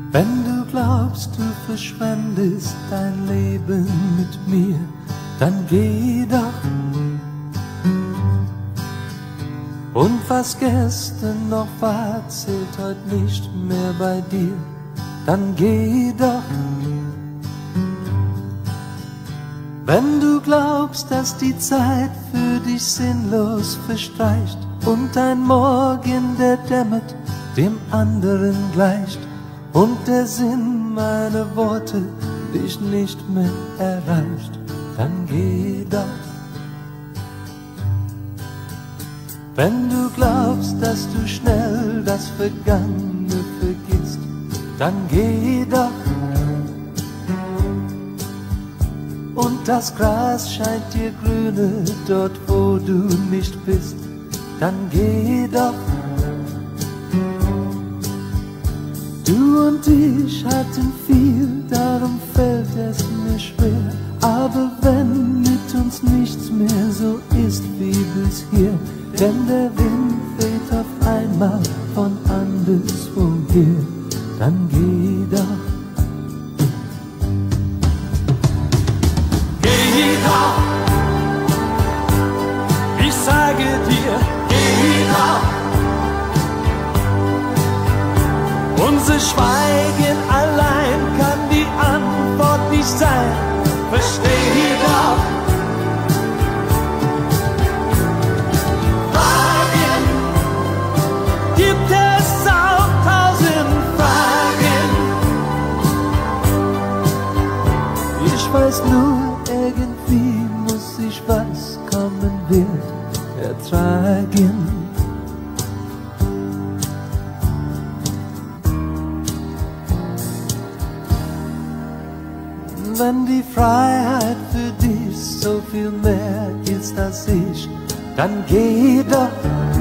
Wenn du glaubst, du verschwendest dein Leben mit mir, dann geh doch. Und was gestern noch war, zählt heute nicht mehr bei dir, dann geh doch. Wenn du glaubst, dass die Zeit für dich sinnlos verstreicht und ein Morgen, der dämmert, dem anderen gleicht und der Sinn meiner Worte dich nicht mehr erreicht, dann geh doch. Wenn du glaubst, dass du schnell das Vergangene vergisst, dann geh doch. Und das Gras scheint dir grüner dort, wo du nicht bist, dann geh doch. Du und ich hatten viel, darum fällt es mir schwer. Aber wenn mit uns nichts mehr so ist wie bisher, denn der Wind weht auf einmal von anderswoher, dann geh doch. Geh doch, ich sage dir, geh doch. Unser Schweigen allein kann die Antwort nicht sein, versteh doch. Fragen gibt es auch 1000 Fragen. Ich weiß nur, irgendwie muss ich, was kommen wird, ertragen. Wenn die Freiheit für dich so viel mehr ist als ich, dann geh doch.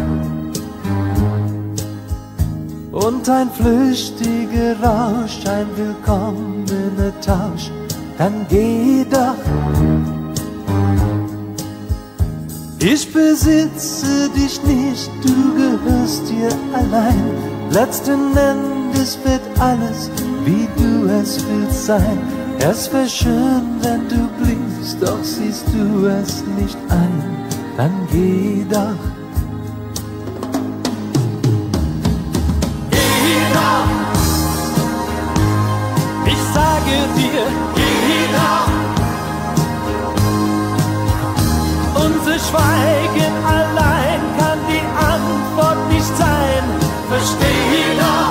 Und ein flüchtiger Rausch, ein willkommener Tausch, dann geh doch. Ich besitze dich nicht, du gehörst dir allein. Letzten Endes wird alles, wie du es willst sein. Es wär schön, wenn du bliebst, doch siehst du es nicht ein, dann geh doch. Geh doch, ich sage dir, geh doch. Unser Schweigen allein kann die Antwort nicht sein, versteh doch.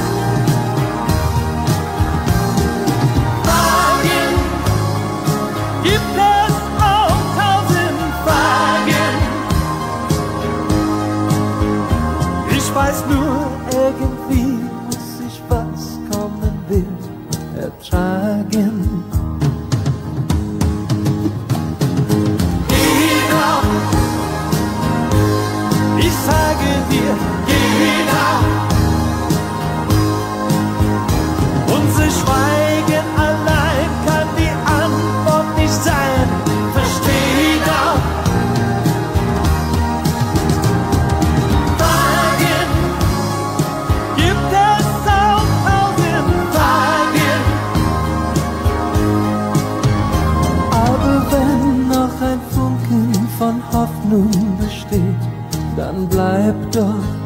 Gibt es auch 1000 Fragen. Ich weiß nur, irgendwie muss ich, was kommen wird, ertragen. Geh doch, ich sage dir, geh doch. Unser Schweigen allein kann die Antwort nicht sein, versteh doch. Fragen gibt es auch 1000 Fragen. Aber wenn noch ein Funken von Hoffnung besteht, dann bleib doch.